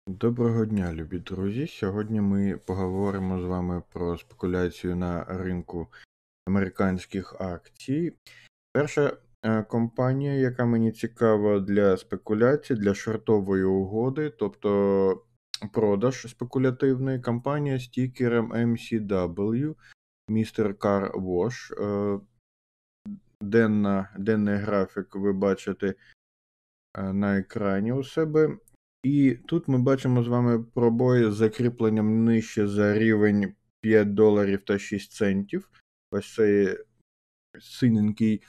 Доброго дня, любі друзі. Сьогодні ми поговоримо з вами про спекуляцію на ринку американських акцій. Перша компанія, яка мені цікава для спекуляції, для шортової угоди, тобто продаж спекулятивної, компанія з тікером MCW, Mr. Car Wash. Денний графік ви бачите на екрані у себе. І тут ми бачимо з вами пробої з закріпленням нижче за рівень $5 та 6 центів. Ось цей синенький,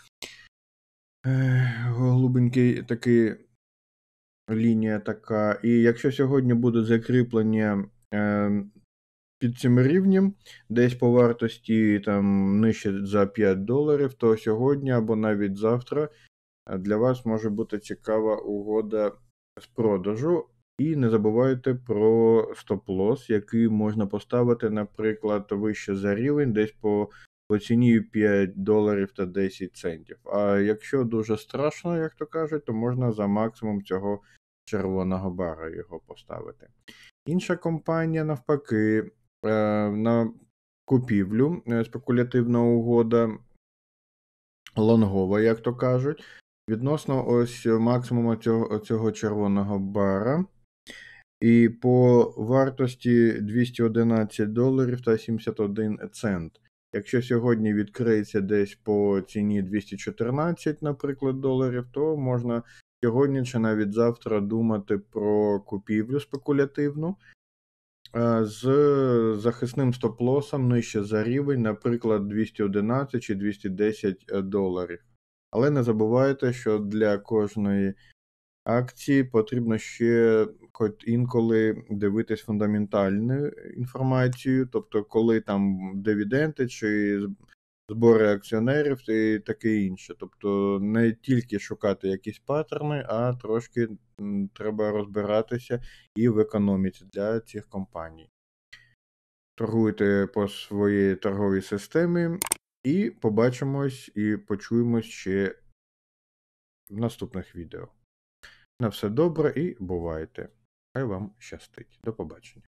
голубенький такий лінія така. І якщо сьогодні буде закріплення під цим рівнем, десь по вартості там нижче за $5, то сьогодні або навіть завтра для вас може бути цікава угода з продажу. І не забувайте про стоп-лосс, який можна поставити, наприклад, вище за рівень, десь по ціні $5 та 10 центів. А якщо дуже страшно, як то кажуть, то можна за максимум цього червоного бара його поставити. Інша компанія, навпаки, на купівлю, спекулятивна угода, лонгова, як то кажуть, відносно ось максимуму цього червоного бара. І по вартості $211 та 71 цент. Якщо сьогодні відкриється десь по ціні 214, наприклад, доларів, то можна сьогодні чи навіть завтра думати про купівлю спекулятивну з захисним стоп-лосом нижче за рівень, наприклад, 211 чи $210. Але не забувайте, що для кожної акції потрібно ще хоч інколи дивитись фундаментальну інформацію, тобто коли там дивіденди чи збори акціонерів і таке інше. Тобто не тільки шукати якісь паттерни, а трошки треба розбиратися і в економіці для цих компаній. Торгуйте по своїй торговій системі і побачимось і почуємось ще в наступних відео. На все добре і бувайте. Хай вам щастить. До побачення.